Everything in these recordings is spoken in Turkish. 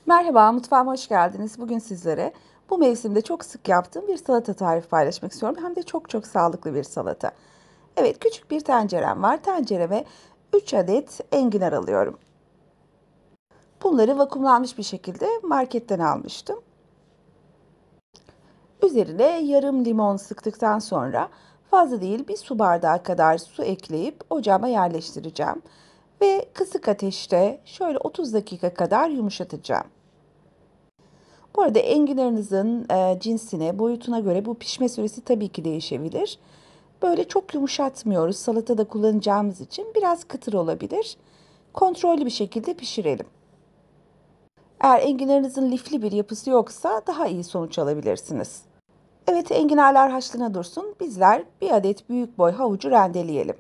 Merhaba, mutfağıma hoş geldiniz. Bugün sizlere bu mevsimde çok sık yaptığım bir salata tarifi paylaşmak istiyorum. Hem de çok sağlıklı bir salata. Evet, küçük bir tencerem var. Tencereme 3 adet enginar alıyorum. Bunları vakumlanmış bir şekilde marketten almıştım. Üzerine yarım limon sıktıktan sonra fazla değil bir su bardağı kadar su ekleyip ocağıma yerleştireceğim. Ve kısık ateşte şöyle 30 dakika kadar yumuşatacağım. Bu arada enginarınızın, cinsine, boyutuna göre bu pişme süresi tabii ki değişebilir. Böyle çok yumuşatmıyoruz. Salatada kullanacağımız için biraz kıtır olabilir. Kontrollü bir şekilde pişirelim. Eğer enginarınızın lifli bir yapısı yoksa daha iyi sonuç alabilirsiniz. Evet, enginarlar haşlana dursun. Bizler bir adet büyük boy havucu rendeleyelim.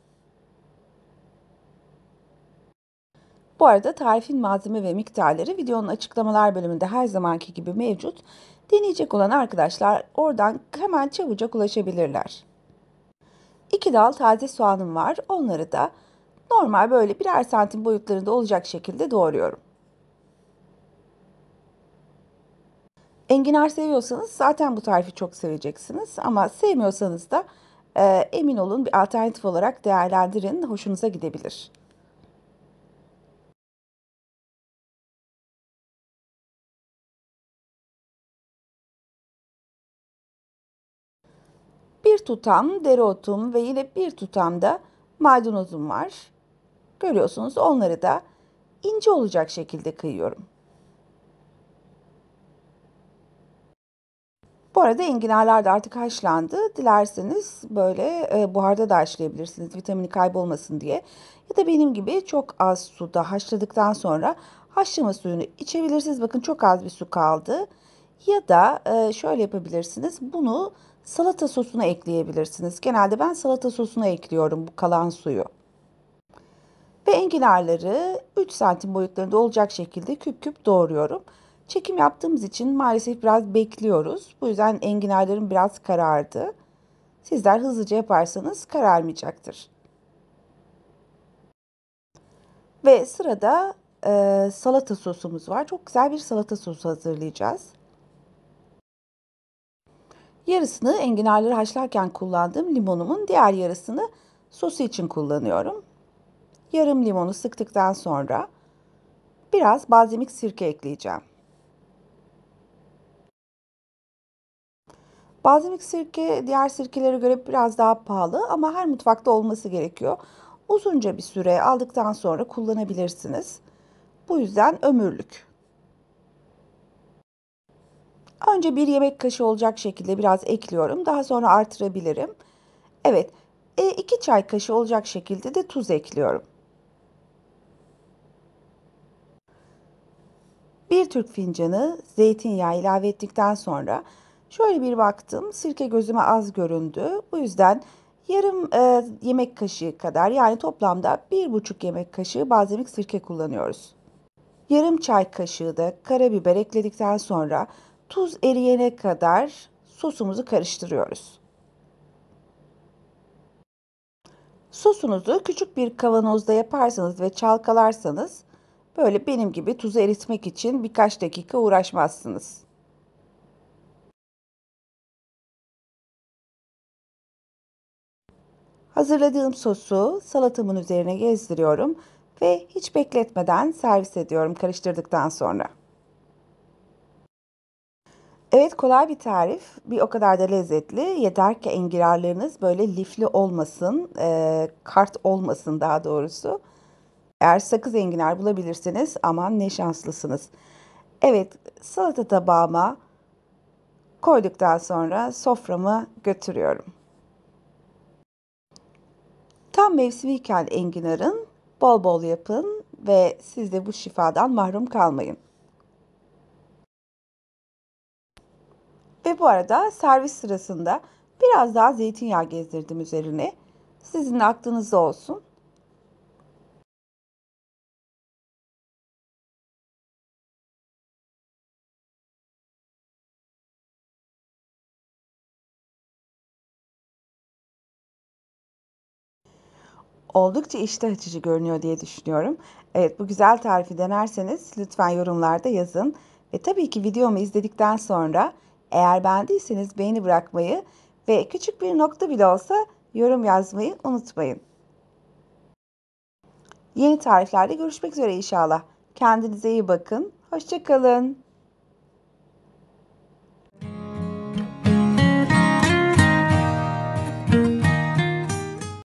Bu arada tarifin malzeme ve miktarları videonun açıklamalar bölümünde her zamanki gibi mevcut. Deneyecek olan arkadaşlar oradan hemen çabucak ulaşabilirler. 2 dal taze soğanım var. Onları da normal böyle birer santim boyutlarında olacak şekilde doğruyorum. Enginar seviyorsanız zaten bu tarifi çok seveceksiniz. Ama sevmiyorsanız da emin olun bir alternatif olarak değerlendirin. Hoşunuza gidebilir. Bir tutam dereotum ve yine bir tutam da maydanozum var. Görüyorsunuz onları da ince olacak şekilde kıyıyorum. Bu arada enginarlar da artık haşlandı. Dilerseniz böyle buharda da haşlayabilirsiniz vitamini kaybolmasın diye. Ya da benim gibi çok az suda haşladıktan sonra haşlama suyunu içebilirsiniz. Bakın çok az bir su kaldı. Ya da şöyle yapabilirsiniz. Bunu salata sosuna ekleyebilirsiniz. Genelde ben salata sosuna ekliyorum bu kalan suyu. Ve enginarları 3 santim boyutlarında olacak şekilde küp küp doğruyorum. Çekim yaptığımız için maalesef biraz bekliyoruz. Bu yüzden enginarlarım biraz karardı. Sizler hızlıca yaparsanız kararmayacaktır. Ve sırada salata sosumuz var. Çok güzel bir salata sosu hazırlayacağız. Yarısını enginarları haşlarken kullandığım limonumun diğer yarısını sosu için kullanıyorum. Yarım limonu sıktıktan sonra biraz balzamik sirke ekleyeceğim. Balzamik sirke diğer sirkelere göre biraz daha pahalı ama her mutfakta olması gerekiyor. Uzunca bir süre aldıktan sonra kullanabilirsiniz. Bu yüzden ömürlük. Önce bir yemek kaşığı olacak şekilde biraz ekliyorum. Daha sonra artırabilirim. Evet, 2 çay kaşığı olacak şekilde de tuz ekliyorum. Bir Türk fincanı zeytinyağı ilave ettikten sonra şöyle bir baktım. Sirke gözüme az göründü. Bu yüzden yarım yemek kaşığı kadar yani toplamda 1,5 yemek kaşığı balzamik sirke kullanıyoruz. Yarım çay kaşığı da karabiber ekledikten sonra tuz eriyene kadar sosumuzu karıştırıyoruz. Sosunuzu küçük bir kavanozda yaparsanız ve çalkalarsanız böyle benim gibi tuzu eritmek için birkaç dakika uğraşmazsınız. Hazırladığım sosu salatamın üzerine gezdiriyorum ve hiç bekletmeden servis ediyorum karıştırdıktan sonra. Evet, kolay bir tarif, bir o kadar da lezzetli. Yeter ki enginarlarınız böyle lifli olmasın, kart olmasın daha doğrusu. Eğer sakız enginar bulabilirseniz aman ne şanslısınız. Evet, salata tabağıma koyduktan sonra soframa götürüyorum. Tam mevsimiyken enginarın bol bol yapın ve siz de bu şifadan mahrum kalmayın. Ve bu arada servis sırasında biraz daha zeytinyağı gezdirdim üzerine. Sizin de aklınızda olsun. Oldukça iştah açıcı görünüyor diye düşünüyorum. Evet, bu güzel tarifi denerseniz lütfen yorumlarda yazın. Ve tabii ki videomu izledikten sonra eğer beğendiyseniz beğeni bırakmayı ve küçük bir nokta bile olsa yorum yazmayı unutmayın. Yeni tariflerde görüşmek üzere inşallah. Kendinize iyi bakın. Hoşça kalın.